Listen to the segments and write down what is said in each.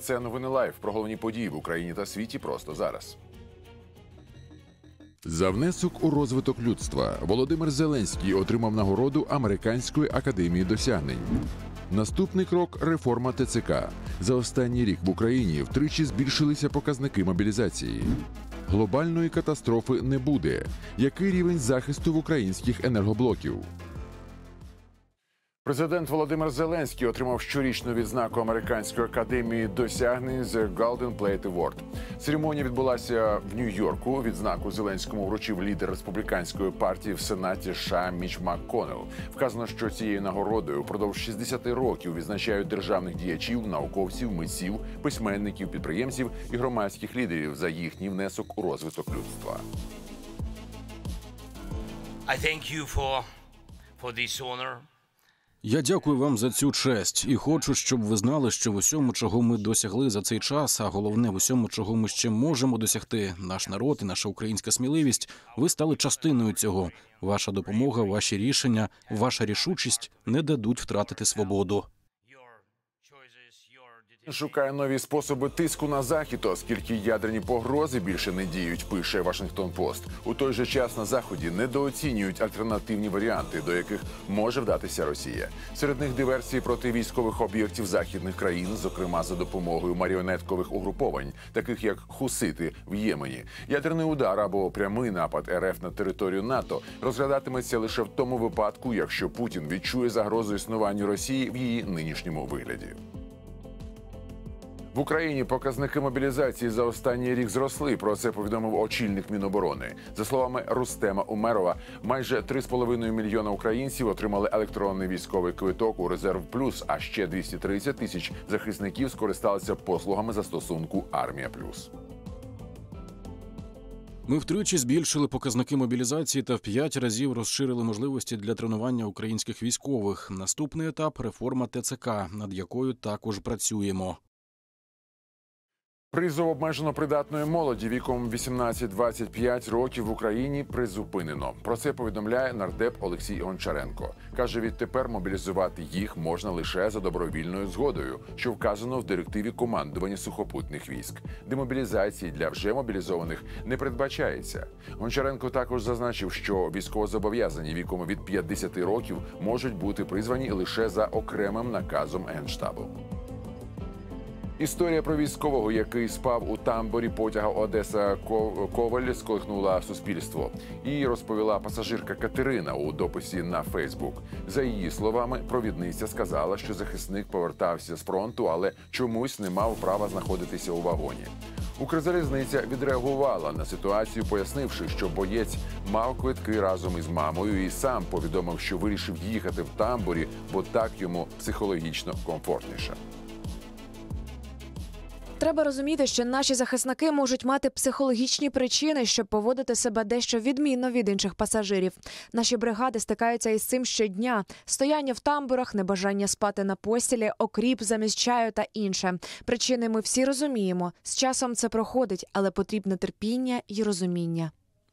Це новини Лайв про головні події в Україні та світі просто зараз. За внесок у розвиток людства Володимир Зеленський отримав нагороду Американської академії досягнень. Наступний крок – реформа ТЦК. За останній рік в Україні втричі збільшилися показники мобілізації. Глобальної катастрофи не буде. Який рівень захисту в українських енергоблоків? Президент Володимир Зеленський отримав щорічну відзнаку Американської академії досягнень The Golden Plate Award. Церемонія відбулася в Нью-Йорку. Відзнаку Зеленському вручив лідер республіканської партії в Сенаті США Міч МакКоннелл. Вказано, що цією нагородою впродовж 60 років відзначають державних діячів, науковців, митців, письменників, підприємців і громадських лідерів за їхній внесок у розвиток людства. I thank you for this honor. Я дякую вам за цю честь і хочу, щоб ви знали, що в усьому, чого ми досягли за цей час, а головне в усьому, чого ми ще можемо досягти, наш народ і наша українська сміливість, ви стали частиною цього. Ваша допомога, ваші рішення, ваша рішучість не дадуть втратити свободу. Шукає нові способи тиску на Захід, оскільки ядерні погрози більше не діють, пише Вашингтон-Пост. У той же час на Заході недооцінюють альтернативні варіанти, до яких може вдатися Росія. Серед них диверсії проти військових об'єктів західних країн, зокрема за допомогою маріонеткових угруповань, таких як хусити в Ємені. Ядерний удар або прямий напад РФ на територію НАТО розглядатиметься лише в тому випадку, якщо Путін відчує загрозу існуванню Росії в її нинішньому вигляді. В Україні показники мобілізації за останній рік зросли. Про це повідомив очільник Міноборони. За словами Рустема Умерова, майже 3,5 мільйона українців отримали електронний військовий квиток у «Резерв Плюс», а ще 230 тисяч захисників скористалися послугами застосунку «Армія Плюс». Ми втричі збільшили показники мобілізації та в 5 разів розширили можливості для тренування українських військових. Наступний етап – реформа ТЦК, над якою також працюємо. Призов обмежено придатної молоді віком 18-25 років в Україні призупинено. Про це повідомляє нардеп Олексій Гончаренко. Каже, відтепер мобілізувати їх можна лише за добровільною згодою, що вказано в директиві командування сухопутних військ. Демобілізації для вже мобілізованих не передбачається. Гончаренко також зазначив, що військовозобов'язані віком від 50 років можуть бути призвані лише за окремим наказом Генштабу. Історія про військового, який спав у тамбурі потяга Одеса-Ковель, сколихнула суспільство. Її розповіла пасажирка Катерина у дописі на Фейсбук. За її словами, провідниця сказала, що захисник повертався з фронту, але чомусь не мав права знаходитися у вагоні. Укрзалізниця відреагувала на ситуацію, пояснивши, що боєць мав квитки разом із мамою і сам повідомив, що вирішив їхати в тамбурі, бо так йому психологічно комфортніше. Треба розуміти, що наші захисники можуть мати психологічні причини, щоб поводити себе дещо відмінно від інших пасажирів. Наші бригади стикаються із цим щодня. Стояння в тамбурах, небажання спати на постілі, окріп замість чаю та інше. Причини ми всі розуміємо. З часом це проходить, але потрібне терпіння і розуміння.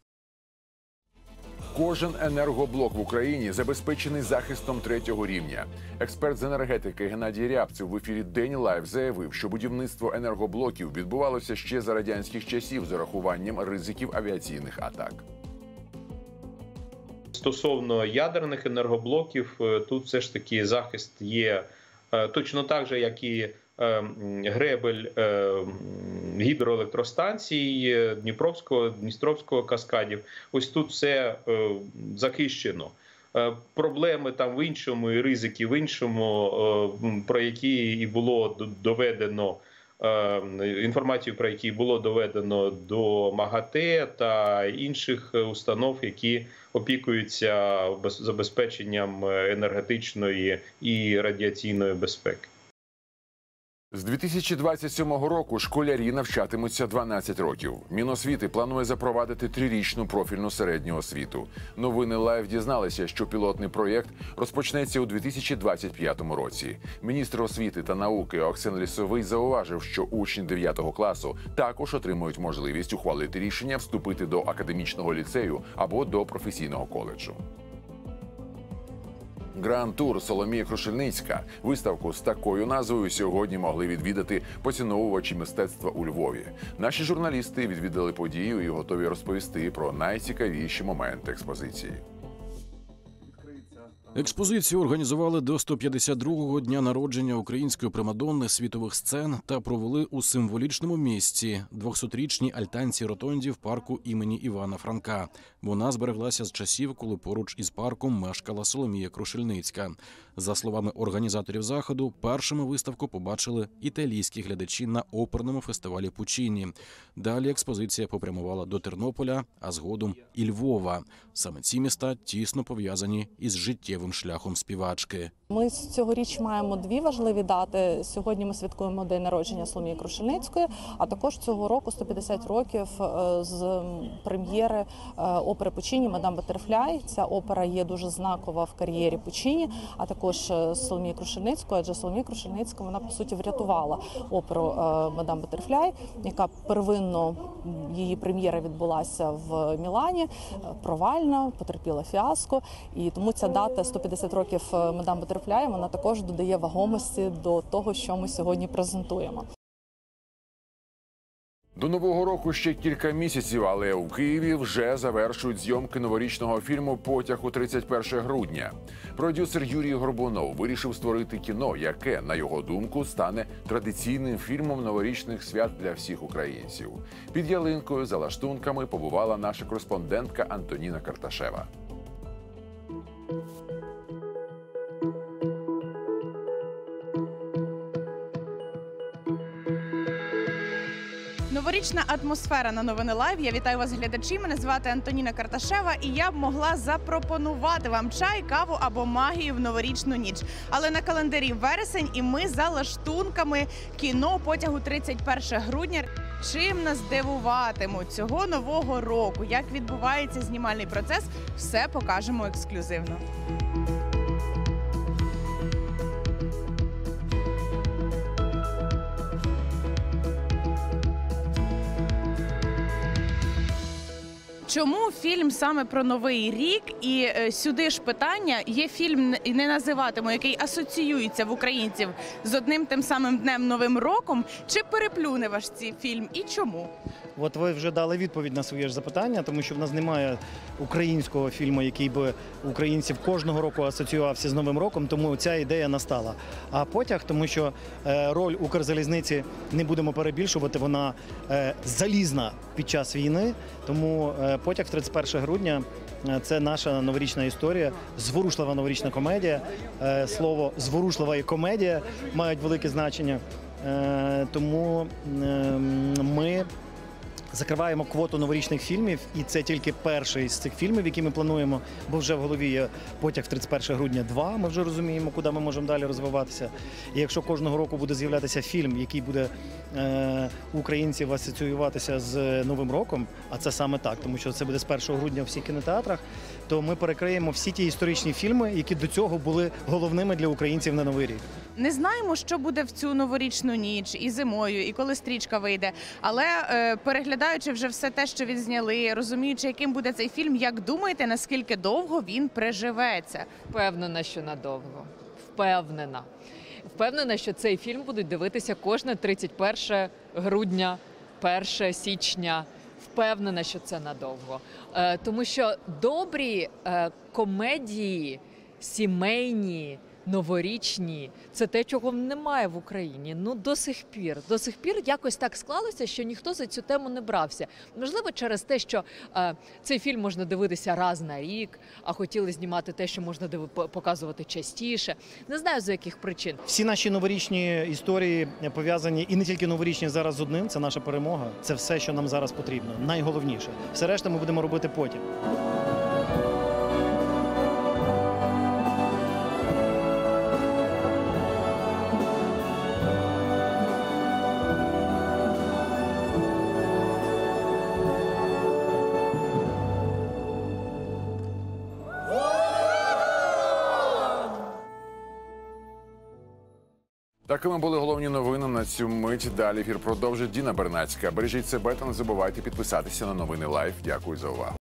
Кожен енергоблок в Україні забезпечений захистом 3-го рівня. Експерт з енергетики Геннадій Рябцев в ефірі День Лайв заявив, що будівництво енергоблоків відбувалося ще за радянських часів з урахуванням ризиків авіаційних атак. Стосовно ядерних енергоблоків, тут все ж таки захист є точно так же, як і гребель гідроелектростанцій Дністровського каскадів. Ось тут все захищено. Проблеми там в іншому і ризики в іншому, про які і було доведено, інформацію про які було доведено до МАГАТЕ та інших установ, які опікуються забезпеченням енергетичної і радіаційної безпеки. З 2027 року школярі навчатимуться 12 років. Міносвіти планує запровадити 3-річну профільну середню освіту. Новини Лайв дізналися, що пілотний проєкт розпочнеться у 2025 році. Міністр освіти та науки Оксен Лісовий зауважив, що учні 9 класу також отримують можливість ухвалити рішення вступити до академічного ліцею або до професійного коледжу. Гранд тур Соломія Крушельницька. Виставку з такою назвою сьогодні могли відвідати поціновувачі мистецтва у Львові. Наші журналісти відвідали подію і готові розповісти про найцікавіші моменти експозиції. Експозицію організували до 152-го дня народження української примадонни світових сцен та провели у символічному місці – 200-річній альтанці Ротонді в парку імені Івана Франка. Вона збереглася з часів, коли поруч із парком мешкала Соломія Крушельницька. За словами організаторів заходу, першими виставку побачили італійські глядачі на оперному фестивалі Пуччіні. Далі експозиція попрямувала до Тернополя, а згодом і Львова. Саме ці міста тісно пов'язані із життєвим шляхом співачки. Ми цьогоріч маємо дві важливі дати. Сьогодні ми святкуємо день народження Соломії Крушельницької, а також цього року 150 років з прем'єри опери Пуччіні «Мадам Баттерфляй». Ця опера є дуже знакова в кар'єрі Пуччіні, а також Соломії Крушельницької, адже Соломія Крушельницька, вона, по суті, врятувала оперу «Мадам Баттерфляй», яка первинно, її прем'єра відбулася в Мілані, провальна, потерпіла фіаско, і тому ця дата 150 років «Мадам Баттерфляй», вона також додає вагомості до того, що ми сьогодні презентуємо. До Нового року ще кілька місяців, але у Києві вже завершують зйомки новорічного фільму «Потяг у 31 грудня». Продюсер Юрій Горбунов вирішив створити кіно, яке, на його думку, стане традиційним фільмом новорічних свят для всіх українців. Під ялинкою за лаштунками побувала наша кореспондентка Антоніна Карташева. Новорічна атмосфера на Новини Лайв. Я вітаю вас, глядачі. Мене звати Антоніна Карташева, і я б могла запропонувати вам чай, каву або магію в новорічну ніч. Але на календарі вересень, і ми за лаштунками кіно «Потяг у 31 грудня». Чим нас дивуватимуть цього нового року? Як відбувається знімальний процес? Все покажемо ексклюзивно. Чому фільм саме про Новий рік? І сюди ж питання, є фільм, не називатиму, який асоціюється в українців з одним тим самим днем Новим роком. Чи переплюне ваш цей фільм і чому? От ви вже дали відповідь на своє ж запитання, тому що в нас немає українського фільму, який би українців кожного року асоціювався з Новим роком, тому ця ідея настала. А «Потяг», тому що роль Укрзалізниці, не будемо перебільшувати, вона залізна під час війни, тому «Потяг» 31 грудня – це наша новорічна історія, зворушлива новорічна комедія. Слово «зворушлива» і «комедія» мають велике значення, тому ми закриваємо квоту новорічних фільмів, і це тільки перший з цих фільмів, які ми плануємо, бо вже в голові є «Потяг 31 грудня 2», ми вже розуміємо, куди ми можемо далі розвиватися. І якщо кожного року буде з'являтися фільм, який буде українців асоціюватися з Новим роком, а це саме так, тому що це буде з 1 грудня у всіх кінотеатрах, то ми перекриємо всі ті історичні фільми, які до цього були головними для українців на Новий рік. Не знаємо, що буде в цю новорічну ніч і зимою, і коли стрічка вийде. Але переглядаючи вже все те, що відзняли, розуміючи, яким буде цей фільм, як думаєте, наскільки довго він приживеться? Впевнена, що надовго. Впевнена. Впевнена, що цей фільм будуть дивитися кожне 31 грудня, 1 січня. Впевнена, що це надовго. Тому що добрі комедії, сімейні, новорічні – це те, чого немає в Україні. Ну, до сих пір якось так склалося, що ніхто за цю тему не брався. Можливо, через те, що цей фільм можна дивитися раз на рік, а хотіли знімати те, що можна показувати частіше. Не знаю, за яких причин. Всі наші новорічні історії пов'язані, і не тільки новорічні, зараз з одним – це наша перемога. Це все, що нам зараз потрібно. Найголовніше. Все решта ми будемо робити потім. Такими були головні новини на цю мить. Далі ефір продовжить Діна Бернацька. Бережіть себе та не забувайте підписатися на Новини Лайв. Дякую за увагу.